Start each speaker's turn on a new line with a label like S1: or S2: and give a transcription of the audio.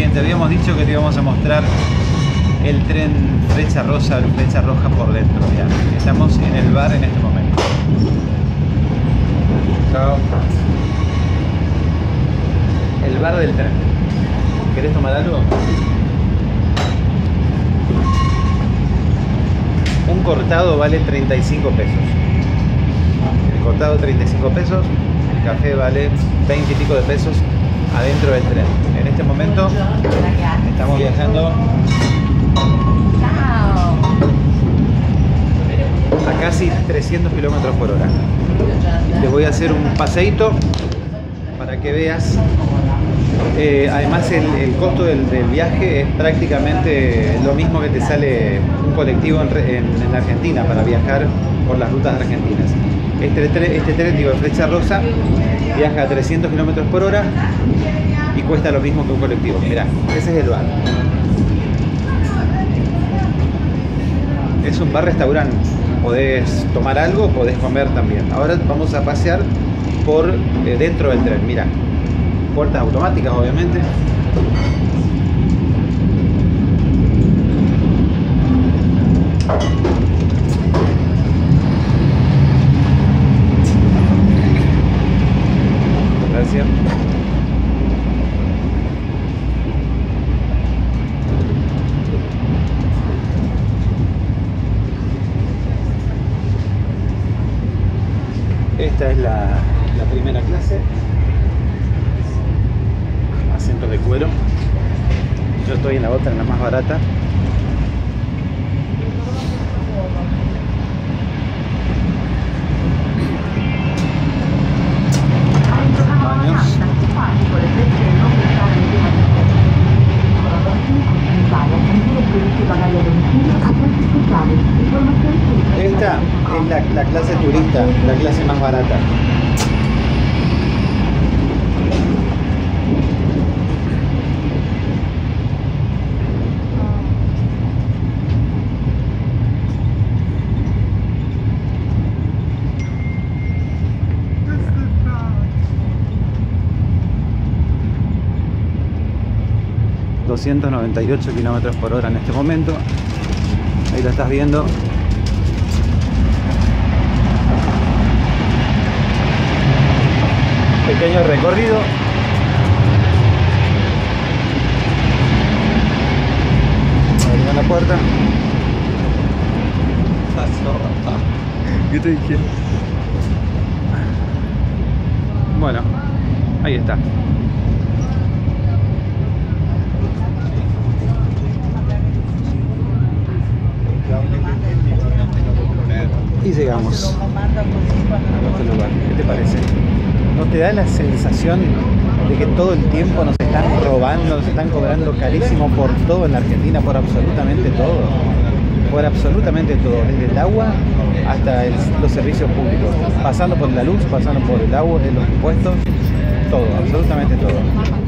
S1: Bien, te habíamos dicho que te íbamos a mostrar el tren Flecha Rosa por dentro. Mirá, estamos en el bar en este momento. Chao. El bar del tren. ¿Querés tomar algo? Un cortado vale 35 pesos. El cortado 35 pesos, el café vale 20 y pico de pesos adentro del tren. En este momento estamos viajando a casi 300 kilómetros por hora. Te voy a hacer un paseíto para que veas. Además el costo del viaje es prácticamente lo mismo que te sale un colectivo en Argentina para viajar por las rutas argentinas. Este tren, digo, Flecha Rosa, viaja a 300 kilómetros por hora y cuesta lo mismo que un colectivo. Mirá, ese es el bar. Es un bar-restaurante. Podés tomar algo, podés comer también. Ahora vamos a pasear por dentro del tren. Mirá, puertas automáticas, obviamente. Gracias. Esta es la primera clase. Asientos de cuero. Yo estoy en la otra, en la más barata. Baños. Esta es la clase turista, la clase más barata. ...298 kilómetros por hora en este momento. Ahí lo estás viendo. Pequeño recorrido. Abrimos la puerta. ¿Qué te dije? Bueno, ahí está. Y llegamos a este lugar. ¿Qué te parece? ¿No te da la sensación de que todo el tiempo nos están robando, nos están cobrando carísimo por todo en la Argentina, por absolutamente todo? Por absolutamente todo, desde el agua hasta los servicios públicos, pasando por la luz, pasando por el agua, los impuestos, todo, absolutamente todo.